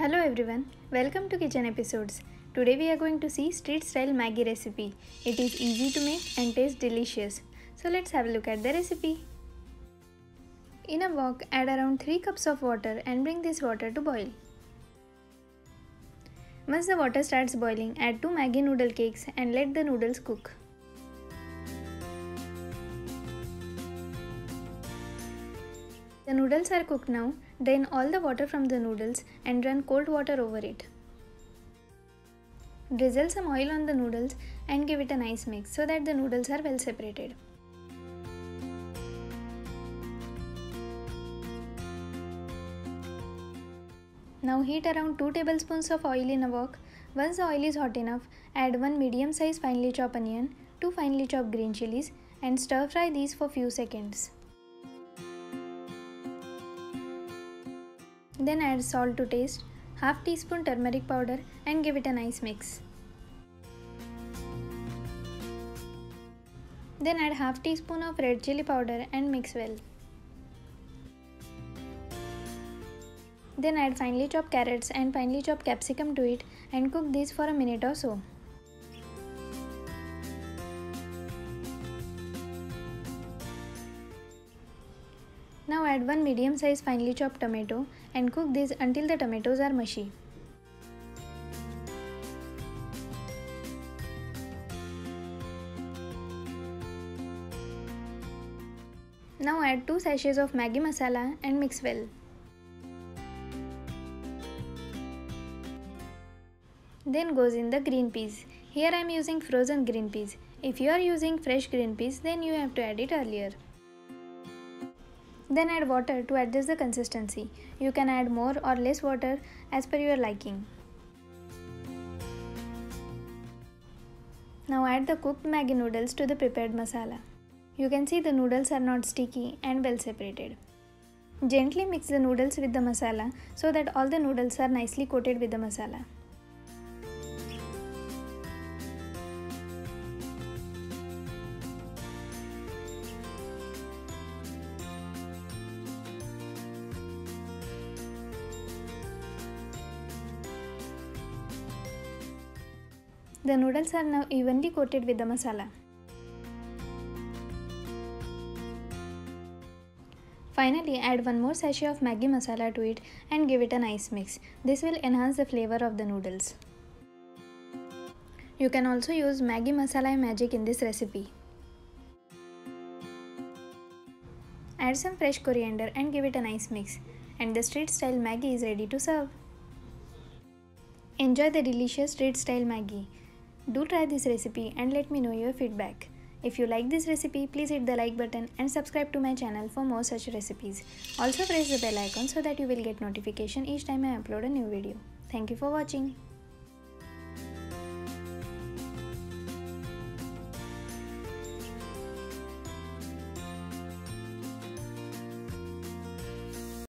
Hello everyone, welcome to Kitchen Episodes. Today we are going to see street style Maggi recipe. It is easy to make and tastes delicious. So let's have a look at the recipe. In a wok, add around 3 cups of water and bring this water to boil. Once the water starts boiling, add 2 Maggi noodle cakes and let the noodles cook. The noodles are cooked now. Drain all the water from the noodles and run cold water over it. Drizzle some oil on the noodles and give it a nice mix so that the noodles are well separated. Now heat around 2 tablespoons of oil in a wok. Once the oil is hot enough, add 1 medium-sized finely chopped onion, 2 finely chopped green chilies and stir fry these for few seconds. Then add salt to taste, half teaspoon turmeric powder and give it a nice mix. Then add half teaspoon of red chili powder and mix well. Then add finely chopped carrots and finely chopped capsicum to it and cook these for a minute or so. Now add 1 medium-sized finely chopped tomato and cook this until the tomatoes are mushy. Now add 2 sachets of Maggi masala and mix well. Then goes in the green peas. Here I am using frozen green peas. If you are using fresh green peas, then you have to add it earlier. Then add water to adjust the consistency. You can add more or less water as per your liking. Now add the cooked Maggi noodles to the prepared masala. You can see the noodles are not sticky and well separated. Gently mix the noodles with the masala so that all the noodles are nicely coated with the masala. The noodles are now evenly coated with the masala. Finally, add 1 more sachet of Maggi masala to it and give it a nice mix. This will enhance the flavor of the noodles. You can also use Maggi masala magic in this recipe. Add some fresh coriander and give it a nice mix. And the street style Maggi is ready to serve. Enjoy the delicious street style Maggi. Do try this recipe and let me know your feedback. If you like this recipe, please hit the like button and subscribe to my channel for more such recipes. Also press the bell icon so that you will get notification each time I upload a new video. Thank you for watching.